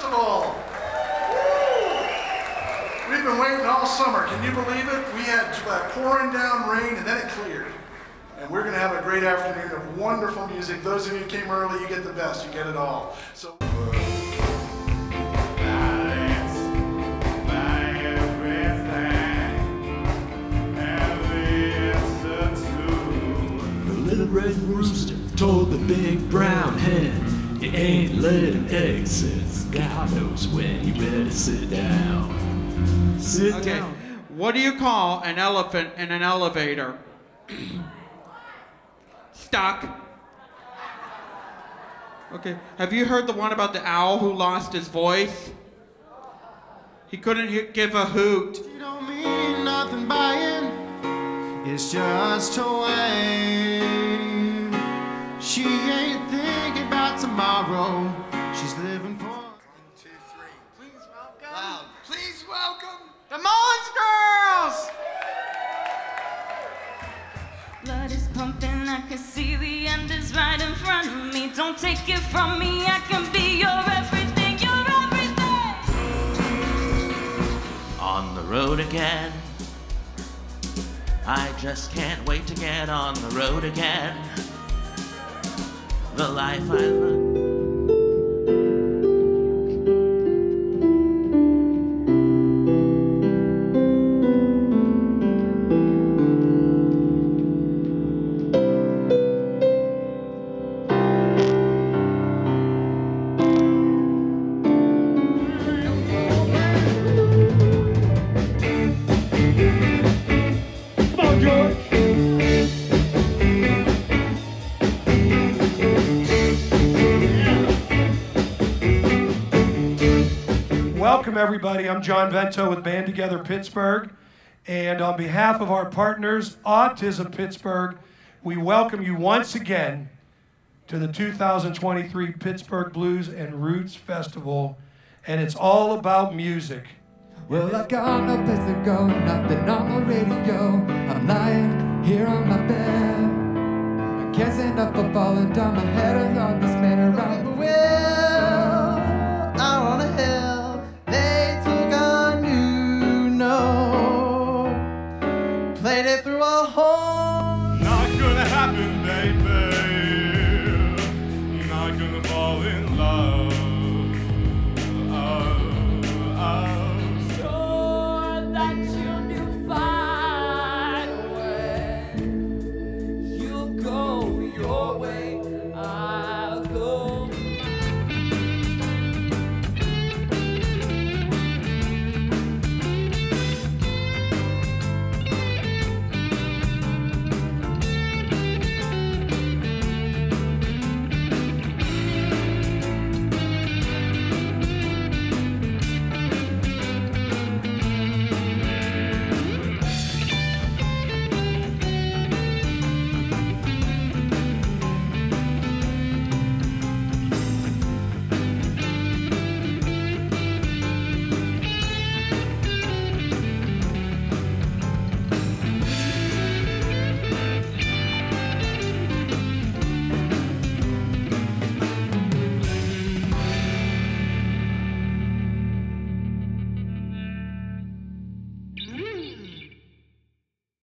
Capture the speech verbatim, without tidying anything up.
Festival. Woo! We've been waiting all summer. Can you believe it? We had uh, pouring down rain and then it cleared. And we're going to have a great afternoon of wonderful music. Those of you who came early, you get the best. You get it all. So. Red rooster told the big brown hen, you ain't laid an egg since God knows when. You better sit down. Sit okay. down. What do you call an elephant in an elevator? Stuck. Okay. Have you heard the one about the owl who lost his voice? He couldn't he give a hoot. You don't mean nothing by it. It's just a way. She ain't thinking about tomorrow. She's living for. One, two, three. Please welcome. Loud. Please welcome The Mullins Girls! Blood is pumping, I can see the end is right in front of me. Don't take it from me, I can be your everything, your everything. On the road again. I just can't wait to get on the road again. The life I love. Welcome everybody, I'm John Vento with Band Together Pittsburgh, and on behalf of our partners, Autism Pittsburgh, we welcome you once again to the two thousand twenty-three Pittsburgh Blues and Roots Festival, and it's all about music. Well, I've got no place to go, nothing on the radio. I'm lying here on my bed. I can't stand up for falling down, my head is on this man around the wheel. Out on a hill. They took a new note, played it through a hole. Not gonna happen.